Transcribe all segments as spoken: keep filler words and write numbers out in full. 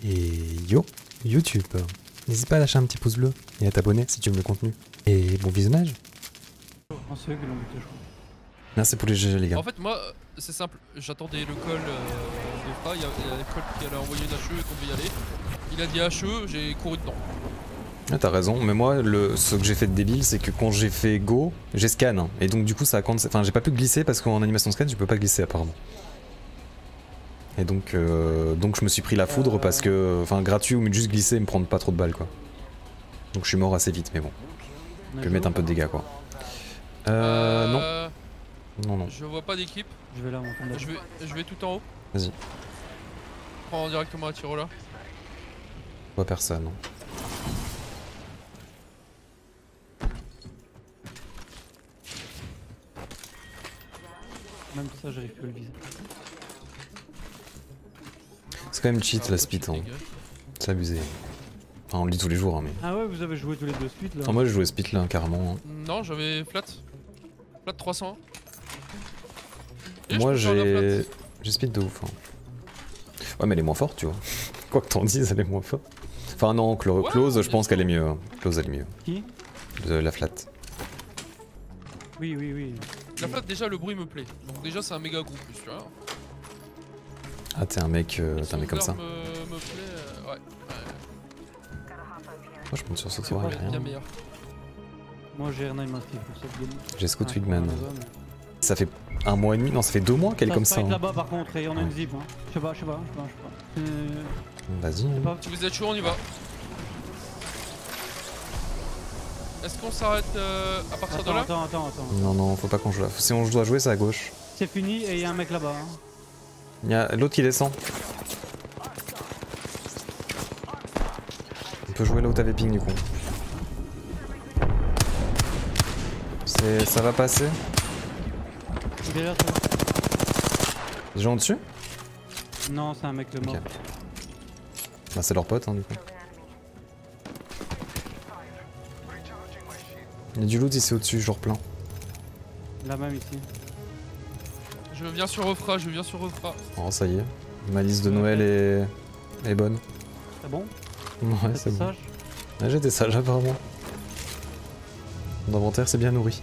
Et yo, YouTube. N'hésite pas à lâcher un petit pouce bleu et à t'abonner si tu aimes le contenu. Et bon visionnage. Non, c'est eux qui l'ont buté, je crois. Merci pour les G G les gars. En fait, moi, c'est simple. J'attendais le call euh, de Fra. Il y a, il y a le call qui allait envoyer une H E et qu'on devait y aller. Il a dit H E, j'ai couru dedans. Ah, t'as raison, mais moi, le, ce que j'ai fait de débile, c'est que quand j'ai fait go, j'ai scan. Hein, et donc, du coup, ça compte. Enfin, j'ai pas pu glisser parce qu'en animation scan, tu peux pas glisser apparemment. Et donc, euh, donc je me suis pris la foudre euh... parce que, enfin, gratuit ou juste glisser et me prendre pas trop de balles quoi. Donc, je suis mort assez vite, mais bon. Je peux mettre un peu de dégâts quoi. Euh, euh... non. Non, non. Je vois pas d'équipe. Je vais là, on je vais, je vais tout en haut. Vas-y. Prends directement la tiro là. Je vois personne. Même ça, j'arrive plus à le viser. C'est quand même cheat la speed. Hein. C'est abusé. Enfin, on le dit tous les jours. Hein, mais... Ah ouais, vous avez joué tous les deux speed là? Ah, moi, je jouais speed là, hein, carrément. Hein. Non, j'avais flat. Flat trois cents. Et moi, j'ai. J'ai speed de ouf. Hein. Ouais, mais elle est moins forte, tu vois. Quoi que t'en dises, elle est moins forte. Enfin, non, Clo ouais, Close, je pense qu'elle est mieux. Hein. Close, elle est mieux. Qui? De la flat. Oui, oui, oui. La flat, déjà, le bruit me plaît. Donc, déjà, c'est un méga groupe, tu vois. Ah, t'es un mec, euh, t'es un mec comme ça. Me, me plaît, euh, ouais. ouais. Moi, je monte sur ce soir, j'ai rien. Bien meilleur. Moi, j'ai rien à m'inscrire pour cette game. J'ai Scout Wigman. Ça fait un mois et demi, non, ça fait deux mois qu'elle est comme ça. Hein. Là-bas, par contre, et on a une zip. Hein. Je sais pas, je sais pas, je sais pas, je sais pas. Vas-y. Hein. Si vous êtes chaud, on y va. Est-ce qu'on s'arrête euh, à partir attends, de là? Attends, attends, attends. Non, non, faut pas qu'on joue là. Si on doit jouer, c'est à gauche. C'est fini et il y a un mec là-bas. Hein. Il y a l'autre qui descend. On peut jouer là où t'avais ping du coup. C'est... ça va passer. Il est là, ça va. Des gens au-dessus? Non, c'est un mec le mort. Okay. Bah c'est leur pote hein du coup. Il y a du loot ici au-dessus, genre plein. Là même ici. Je viens sur Refra, je viens sur Refra. Oh ça y est, ma liste de Noël est, est bonne. C'est bon? Ouais c'est bon. Sage ouais, j'étais sage apparemment. Mon inventaire c'est bien nourri.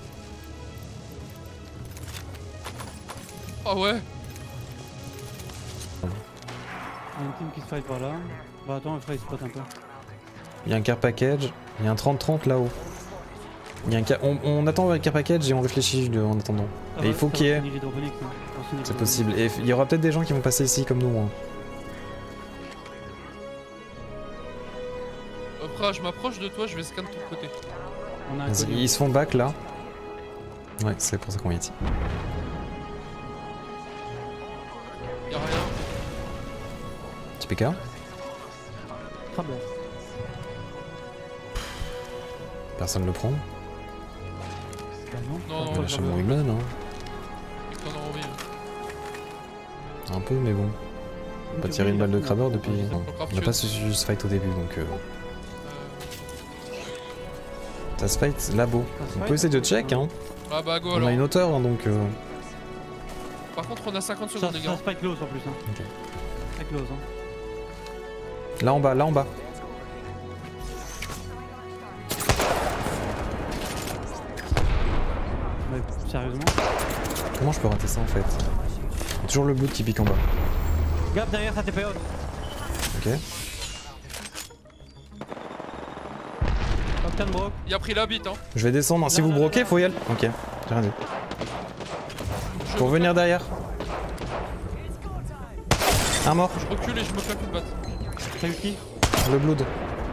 Ah ouais. Il y a une team qui se fight par là. Bah attends, il spot un peu. Il y a un car package, il y a un trente trente là-haut. Il y a un car... on, on attend le car package et on réfléchit en attendant. Ça et va, il faut qu'il y ait... C'est possible. Et il y aura peut-être des gens qui vont passer ici comme nous. Hein. Après, je m'approche de toi, je vais scan de ton côté. Ils se font back là. Ouais, c'est pour ça qu'on est ici. Y'a rien. Petit P K. Très bien. Personne le prend. Bah non, non, on va lâcher mon Wigman hein. Un peu mais bon. On va pas tirer une balle de crabeur depuis... Non. On n'a pas su se fight au début donc... Euh... Ça se fight labo. On peut essayer de check hein. Ah bah go on alors. a une hauteur hein, donc... Euh... Par contre on a cinquante secondes les gars. Ça se fight close en plus hein. Ok. Très close hein. Là en bas, là en bas. Mais sérieusement? Comment je peux rater ça en fait? Toujours le bout qui pique en bas. Gap derrière sa T P O. Ok. Octane broke. Il a pris la bite hein. Je vais descendre, si là, vous là, broquez, là, faut y aller. Ok, j'ai rien dit. Je Pour venir derrière. Un mort. Je recule et je me claque une batte. T'as eu qui? Le blood.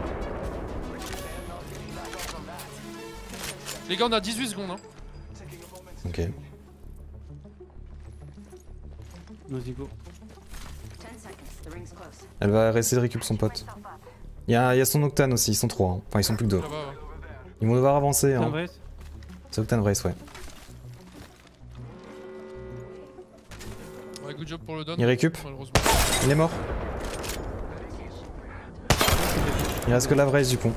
Les gars on a dix-huit secondes hein. Ok. Vas-y go. Elle va rester de récup son pote. Il y, y a son Octane aussi, ils sont trois. Hein. Enfin ils sont plus que deux. Ouais. Ils vont devoir avancer. Hein. C'est Octane Race ouais. Ouais good job pour le don. Il récup. Il est mort. Il reste que la vraise du coup.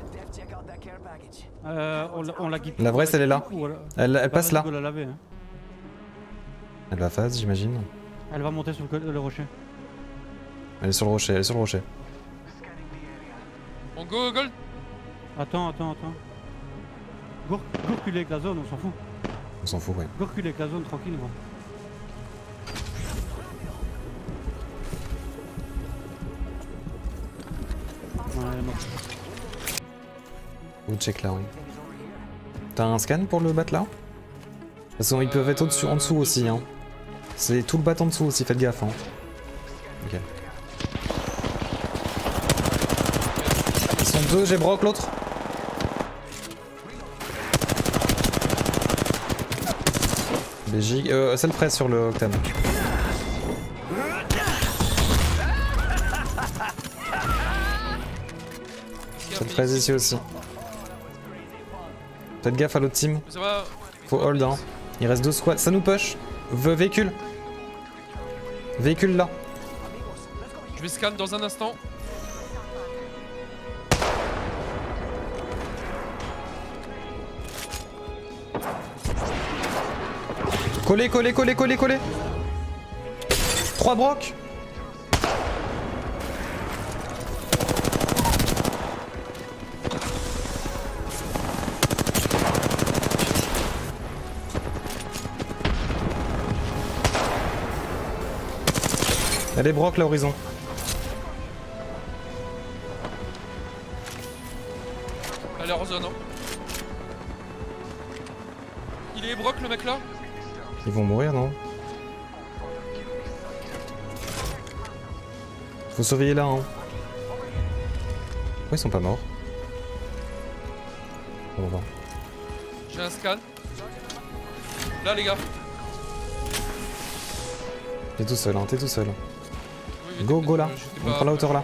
Euh, on l'a La vraie elle est là. Elle, elle passe là. La laver, hein. Elle va phase j'imagine. Elle va monter sur le, le rocher. Elle est sur le rocher, elle est sur le rocher. On go gold. Attends, attends, attends. Go, go reculer avec la zone, on s'en fout. On s'en fout, ouais. Go reculer avec la zone, tranquille, gros. Ouais, non. Vous check là, oui. T'as un scan pour le bat là? Parce qu'ils peuvent être au-dessus, en dessous aussi, hein. C'est tout le bat en dessous aussi, faites gaffe, hein. Ok. Ils sont deux, j'ai broc l'autre. B J, euh, c'est le presse sur le Octane. C'est le presse ici aussi. Faites gaffe à l'autre team. Ça va. Faut hold, hein. Il reste deux squads. Ça nous push. Ve véhicule. Véhicule là. Je vais scan dans un instant. Collé, collé, collé, collé, collé. Trois brocs. Elle est broc l'horizon. Elle est hors zone, hein. Il est broc le mec là. Ils vont mourir, non? Faut surveiller là, hein. Pourquoi ils sont pas morts? On va voir. J'ai un scan. Là les gars. T'es tout seul, hein, t'es tout seul. Oui, oui, Go, go là. j'étais On pas- prend la hauteur là.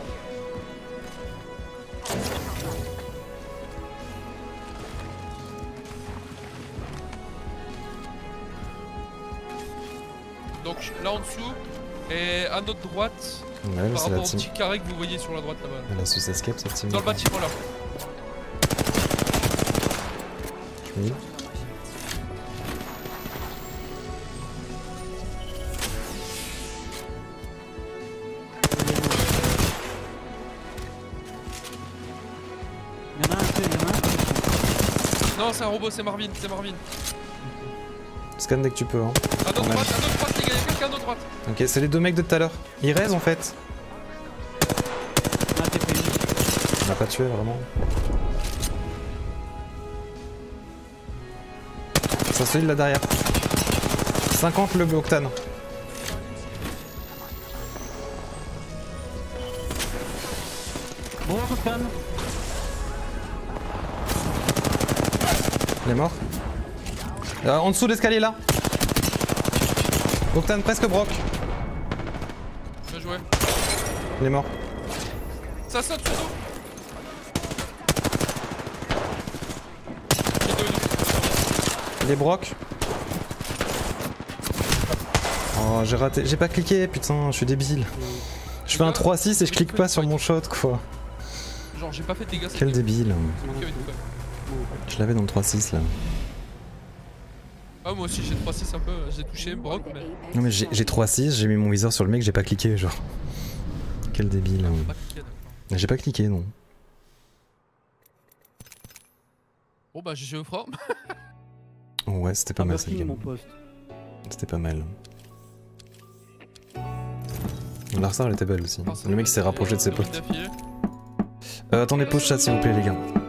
Donc là en dessous. Et à notre droite. Ouais, Par c'est la rapport au team. petit carré que vous voyez sur la droite là-bas. Elle a su escape cette team. Dans le bâtiment là. Oui. Y'en a un, c'est- y'en a un. Non c'est un robot, c'est Marvin, c'est Marvin. Scan dès que tu peux, hein. À notre Quand même. droite, à notre droite les gars, y'a quelqu'un à notre droite. Ok, c'est les deux mecs de tout à l'heure. Ils raisent en fait. Un T P I. On l'a pas tué vraiment. Ça solide là derrière. cinquante le Octane. Bon, Octane. Il est mort. Euh, en dessous de l'escalier là. Octane presque broc. Bien joué. Il est mort. Ça saute sur nous. J'ai deux, deux. Il est broc. Oh, j'ai raté. J'ai pas cliqué, putain, je suis débile. Je fais un trois six et je clique pas sur mon shot quoi. Genre j'ai pas fait de dégâts. Quel débile. C'est une fois. Je l'avais dans le trois six là. Ah moi aussi j'ai trois six un peu, j'ai touché Brock mais... Non mais j'ai j'ai trois six, j'ai mis mon viseur sur le mec, j'ai pas cliqué genre. Quel débile. J'ai pas cliqué, d'accord. J'ai pas cliqué non. Bon bah G G au front. Ouais, c'était pas mal cette Merci, mon game. poste. C'était pas mal. Larsar elle était belle aussi. Le mec s'est rapproché de ses potes. Euh, attendez, pause chat s'il vous plaît les gars.